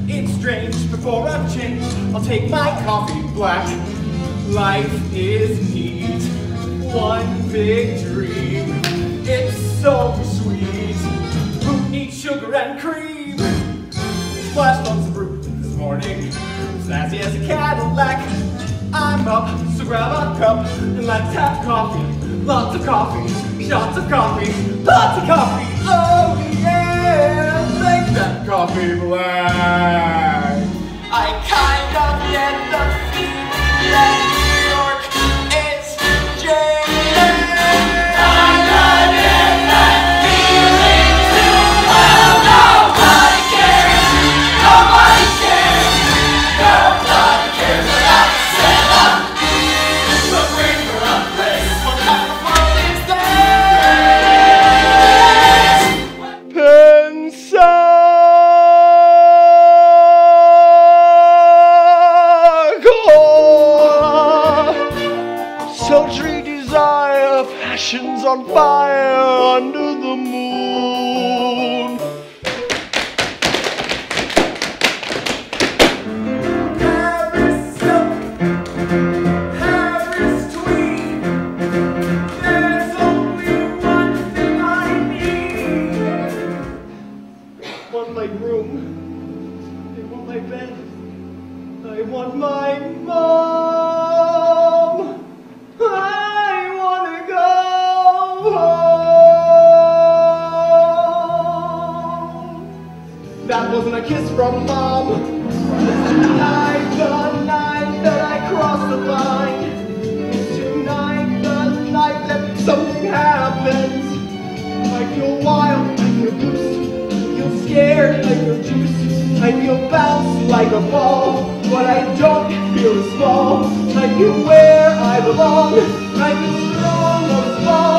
It's strange, before I've changed, I'll take my coffee black. Life is neat, one big dream. It's so sweet. Who needs sugar and cream? Splashed on some fruit this morning, snazzy as a Cadillac. I'm up, so grab a cup and let's have coffee. Lots of coffee, shots of coffee, lots of coffee. Oh yeah, make that coffee black. I kind of get the feeling that New York is jaded. Kind of get that feeling too. Well, nobody cares. Nobody cares. Nobody cares about Santa. But bring her a place. What kind of world is this? Sultry desire, passions on fire under the moon. Paris silk, Paris tweed. There's only one thing I need. Want my room, I want my bed, I want my mom. I wanna go home. That wasn't a kiss from Mom. Tonight, the night that I crossed the line. Tonight, the night that something happens. I feel wild, I feel loose. I feel scared, I feel juice. I feel bounce like a ball. What I don't feel is small. I feel where I belong. I feel strong or small.